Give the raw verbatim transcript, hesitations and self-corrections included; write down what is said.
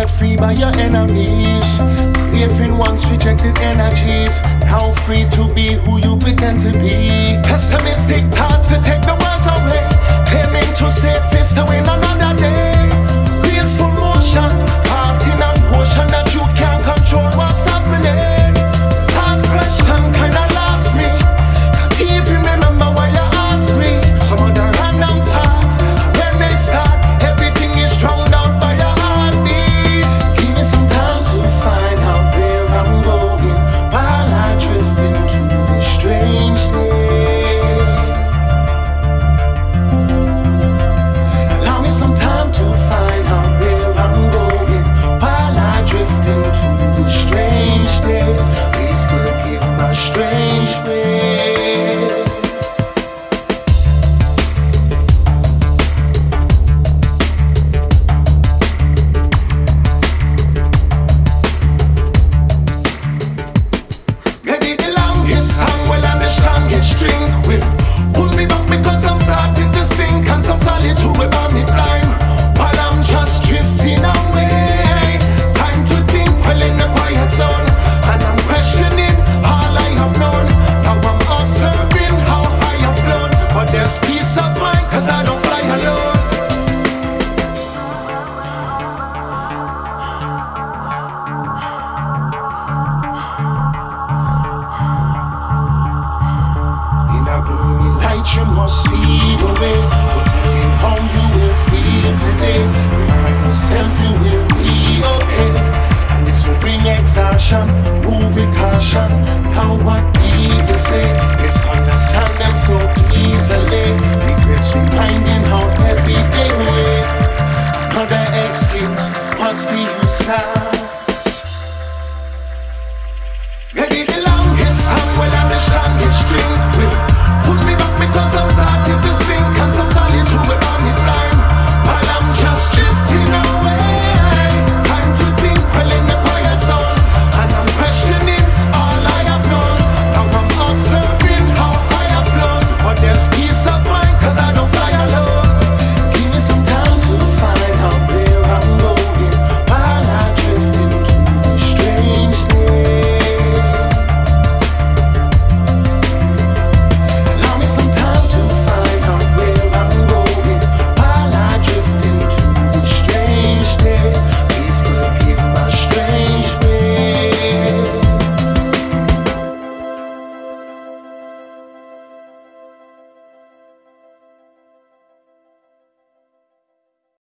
set free by your enemies. Craving once rejected energies. Now free to be who you pretend to be. Pessimistic thoughts to take the words away. Claiming to save face to win another day. Graceful motions, caught in a motion that you can't control what's happening. Last question kinda lost me. Can't even remember why you asked me. Some of the random tasks, when they start, everything is drowned out by your heartbeat. Give me some time to find out where I'm going while I drift into this strange day. Allow me some time to find out where I'm going while I drift into these strange days. Please forgive my strange ways. Maybe the longest song, well, I'm the strongest drink will pull me back because I'm starting to sink. And some solitude will buy me time while I'm just drifting away. Time to think, well, in the quiet zone. And I'm questioning all I have known. Now I'm observing how I have flown. But there's peace of mind cause I don't fly alone. In a gloomy light you must see the way. But telling how you will feel today. Remind yourself you will be okay. And this will bring exhaustion, move with caution. Now what people say, misunderstand them so easily. Regrets reminding how heavy they weigh. Another excuse, what's the use now?